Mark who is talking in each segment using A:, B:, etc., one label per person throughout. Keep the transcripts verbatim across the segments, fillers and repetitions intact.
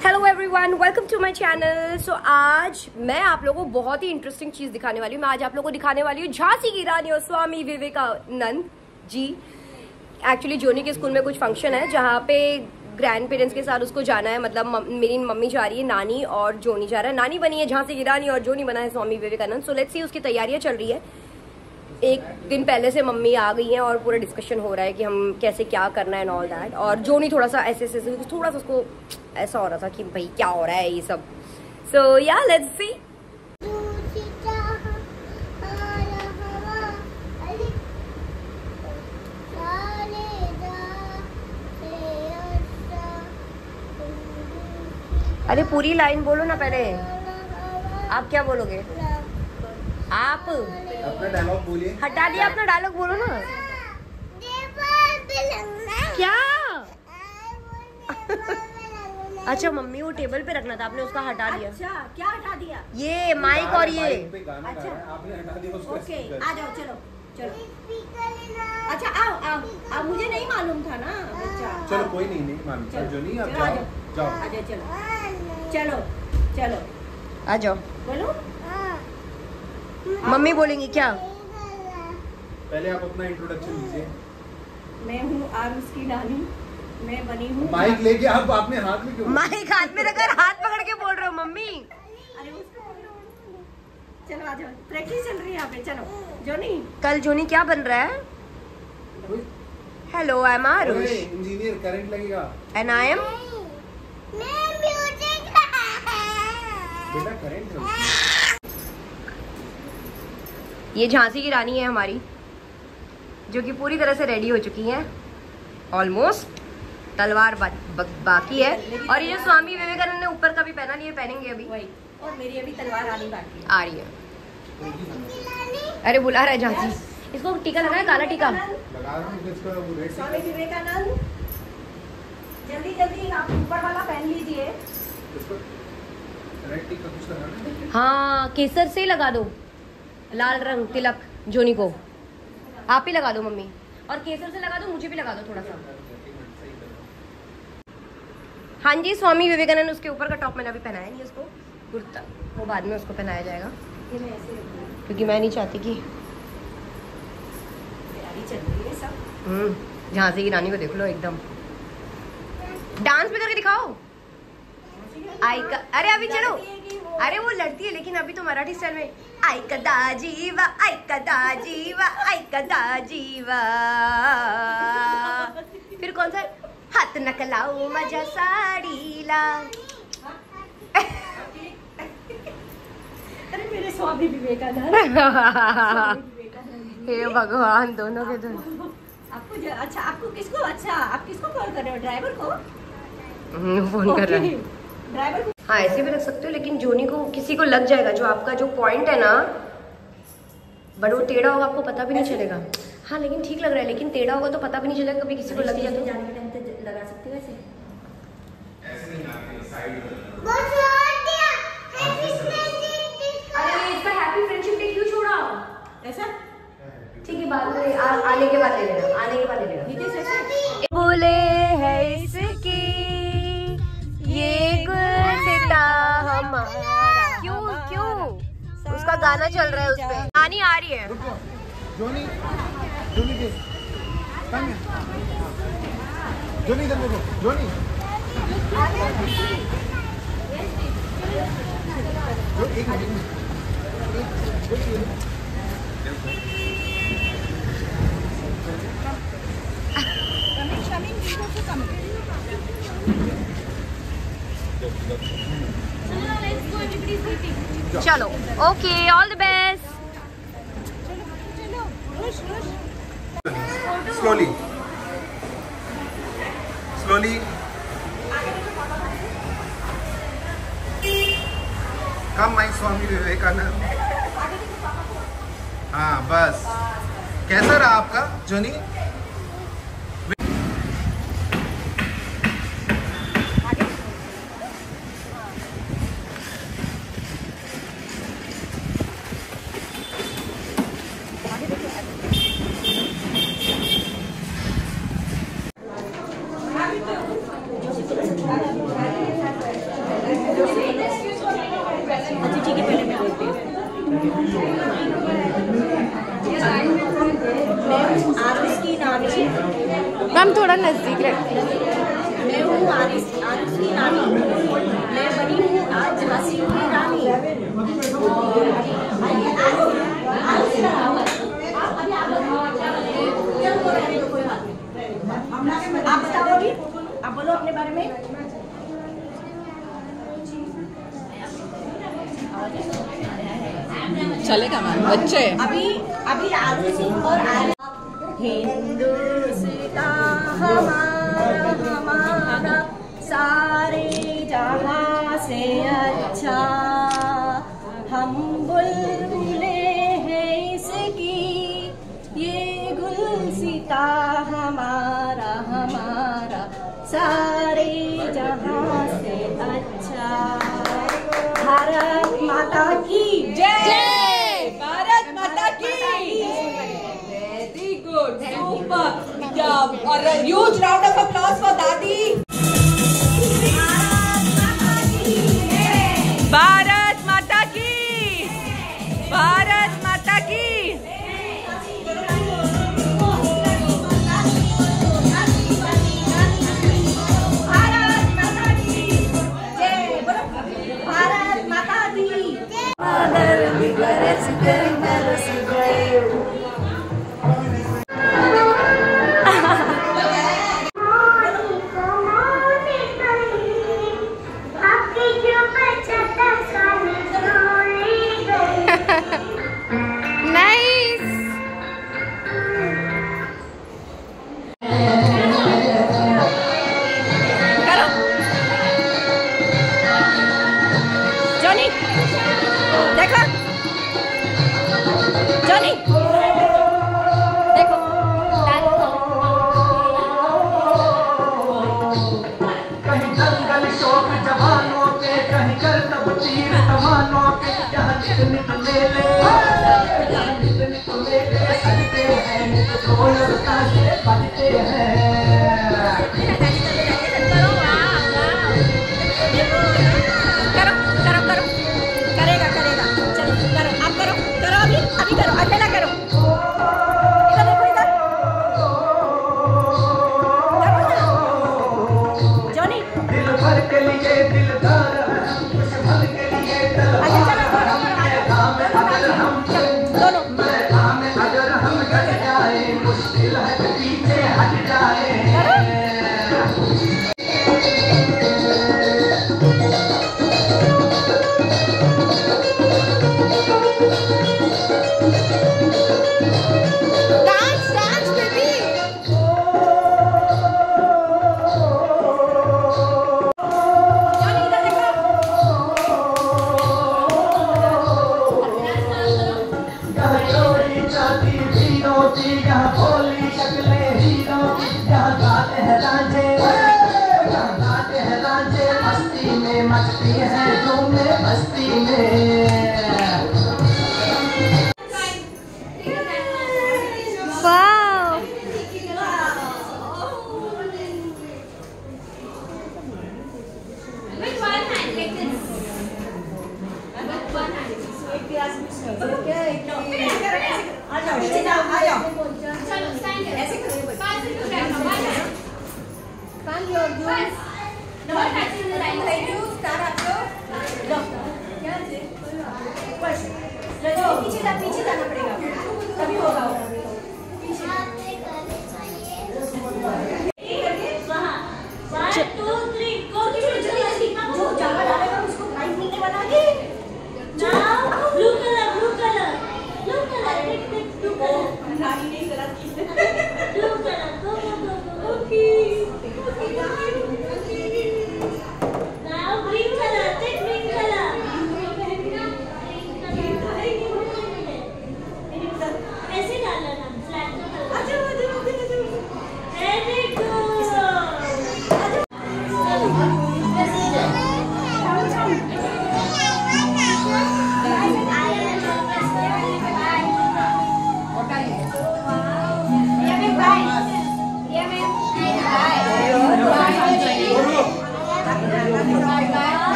A: Hello everyone, welcome to my channel. So आज मैं आप लोगों को बहुत ही इंटरेस्टिंग चीज दिखाने वाली हूँ। मैं आज आप लोगों को दिखाने वाली हूँ झांसी की रानी और स्वामी विवेकानंद जी। एक्चुअली जोनी के स्कूल में कुछ फंक्शन है जहाँ पे ग्रैंड पेरेंट्स के साथ उसको जाना है। मतलब मम, मेरी मम्मी जा रही है, नानी और जोनी जा रहा है। नानी बनी है झांसी की रानी और जोनी बना है Swami Vivekananda. So let's see, उसकी तैयारियां चल रही है। एक दिन पहले से मम्मी आ गई हैं और पूरा डिस्कशन हो रहा है कि हम कैसे क्या करना है एंड ऑल दैट। और जोनी थोड़ा सा ऐसे ऐसे थोड़ा सा उसको ऐसा हो रहा था कि भाई क्या हो रहा है ये सब। सो या लेट्स सी। अरे पूरी लाइन बोलो ना पहले। आप क्या बोलोगे? आप
B: अपना डायलॉग बोलिए।
A: हटा दिया अपना डायलॉग, बोलो ना। क्या? अच्छा मम्मी, वो टेबल पे रखना था, आपने उसका हटा दिया।
C: अच्छा, क्या हटा दिया?
A: ये माइक और ये।
C: अच्छा,
B: आपने हटा दिया उसको।
C: ओके, आ जाओ, चलो चलो। अच्छा आओ आओ आओ, मुझे नहीं मालूम था ना बच्चा।
B: चलो कोई नहीं, नहीं मालूम जो नहीं। आप जाओ जाओ
C: आ जाओ, चलो चलो चलो
A: आ जाओ।
C: बोलो।
A: मम्मी बोलेंगी क्या?
B: पहले आप अपना इंट्रोडक्शन दीजिए।
C: मैं हूँ आरुष की नानी। मैं बनी हूँ।
B: माइक लेके आप आपने हाथ में क्यों?
A: माइक हाथ में रखकर हाथ पकड़ के बोल रहे हो मम्मी।
C: अरे उसको चलो आ जाओ, प्रैक्टिस चल रही है यहाँ पे। चलो जोनी।
A: कल जोनी क्या बन रहा है? Hello, I am Aarush
B: engineer. Current लगेगा।
A: एंड आई एम
B: बेटा करंट है।
A: ये झांसी की रानी है हमारी, जो कि पूरी तरह से रेडी हो चुकी हैं। ऑलमोस्ट तलवार बा, बा, बाकी है। और ये जो स्वामी विवेकानंद ने ऊपर का भी पहना, ये पहनेंगे अभी।
C: वही, और मेरी अभी तलवार आनी बाकी है।
A: आ रही है। अरे बुला रहा है झांसी। इसको टीका लगाए, काला टीका
B: लगा रहा हूं इसको। वो रेड
C: स्वामी विवेकानंद, जल्दी जल्दी आप ऊपर वाला पहन लीजिए।
B: इसको रेड टिक का कुछ लगाना।
A: हाँ, केसर से लगा दो लाल रंग तिलक जोनी को। आप ही लगा दो मम्मी, और केसर से लगा दो, मुझे भी लगा दो थोड़ा सा। हाँ जी, स्वामी विवेकानंद उसके ऊपर का टॉप मैंने अभी पहनाया नहीं उसको, कुर्ता वो बाद में उसको पहनाया जाएगा,
C: ये मैं ऐसे रखूँ।
A: क्योंकि मैं नहीं चाहती कि
C: तैयारी चल रही है सब।
A: हम्म झांसी की रानी को देख लो, एकदम डांस भी करके दिखाओ। आई का, अरे अभी चलो। अरे वो लड़ती है, लेकिन अभी तो मराठी स्टाइल में। आई कदा जीवा, आई कदा जीवा, आई कदा जीवा। फिर कौन सा? हाथ नकलाऊ मजा साडीला।
C: अरे मेरे स्वामी विवेकानंद।
A: हे भगवान, दोनों के दोनों।
C: आपको ज- अच्छा आपको किसको अच्छा आप किसको कॉल कर रहे हो? ड्राइवर को?
A: फोन कर रहा है।
C: ड्राइवर को।
A: हाँ ऐसे भी रख सकते हो, लेकिन जोनी को किसी को लग जाएगा, जो आपका जो पॉइंट है ना, बट वो टेढ़ा होगा, आपको पता भी नहीं चलेगा। हाँ लेकिन ठीक लग रहा है, लेकिन टेढ़ा होगा तो पता भी नहीं चलेगा, कभी किसी को लग जाए तो।
C: जाने के टाइम पे लगा सकते हो ऐसे।
A: अरे इसका हैप्पी फ्रेंडशिप डे क्यों छोड़ा?
C: ऐसा
A: ठीक है, बाद में आ, आने के बाद ले लेना, आने के बाद ले लेना।
C: ठीक है ऐसे।
A: बोले है इसकी ये गुलदस्ता हमारा। क्यों क्यों? उसका गाना चल रहा है उसपे। नानी आ रही है।
B: जोनी जोनी के कम जोनी इधर देखो। जोनी जो एक मिनट
A: चलो okay, all the best.
B: Slowly slowly. Come my Swami Vivekananda. हाँ बस। कैसा रहा आपका जोनी?
A: नजदीक रखती हूँ।
C: मैं हूँ आरिस आरिस की रानी, मैं बनी हूँ आज झांसी की रानी। आप बताओ अभी, आप बोलो अपने बारे में।
D: चलेगा मैम, बच्चे
C: अभी अभी आरुषि और आरिस। हिंदुस्तान हमारा हमारा सारे जहां से अच्छा, हम बुलबुले हैं इसकी, ये गुलसिता हमारा हमारा सारे जहां से अच्छा। भारत माता की
D: जय, भारत माता की। Very good, super. क्या और huge round of applause for दादी। भारत माता की, भारत माता की।
C: भारत माता की
A: नाइस। करो जॉनी, देखो जॉनी, देखो
B: कहीं जंगल शौक जवानों के, कहीं कर तब तीर कमानों के, यहाँ नित नित मेले, यहाँ नित नित मेले सजते हैं, नित ढोल ताशे बजते हैं।
A: करो करो करो,
C: करेगा करेगा, चलो करो, आप करो करो, अभी अभी करो, अकेला करो। इधर देखो, इधर जॉनी।
B: दिल भर के लिए दिलदार है, खुश भर के लिए
C: अच्छा चलो दोनों
B: मैदान में अगर हम डट जाए, मुश्किल है पीछे हट जाए।
A: Dance dance baby.
C: जॉनी इधर देखो।
B: यहाँ चोरी चांदी हीरों की, यहाँ भोली शक्लें हीरों की, यहाँ गाते हैं रांझे, यहाँ गाते हैं रांझे, मस्ती में मस्ती है झूमे मस्ती में।
A: वाओ
C: आ जाओ नीचे जाओ, आ जाओ। ऐसे पीछे जा, पीछे जाना पड़ेगा तभी होगा। जो जगह डालेगा उसको प्राइज मिलने वाला है। Blue colour, blue colour, blue colour, blue colour. Rani ने गलत की। Blue colour, go go go go. Okay okay okay.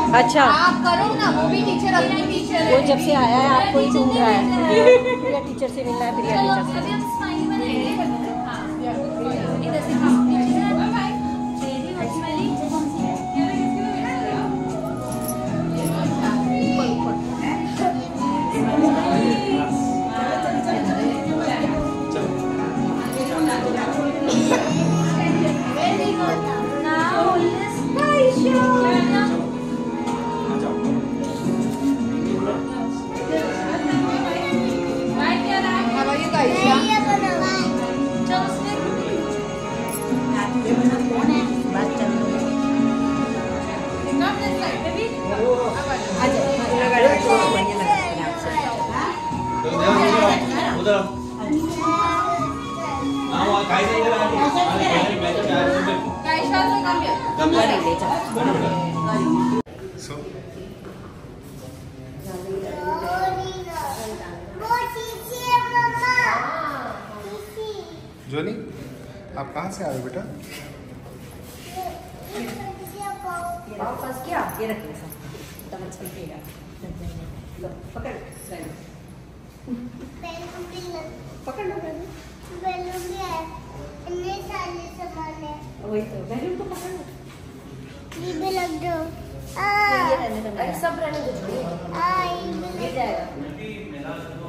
D: अच्छा
C: आप करो ना, वो भी टीचर अपनी टीचर है।
D: वो जब से आया है आपको ही ढूंढ रहा है। प्रिया टीचर से मिलना है, प्रिया टीचर से।
C: अभी हम स्माइली बनाएंगे। हाँ, इधर से हाँ, बाय बाय। तेरी और smiley. Very good. Now let's
E: So, Johnny, आप कहाँ से आए हो बेटा?
A: फंस गया।
D: ये रखिए सब, पकड़ पकड़ लो वही तो बैलून को पकड़ लो।
C: ये भी लग दो।
A: सब रहने दो,
C: आ,
A: गिर जाएगा।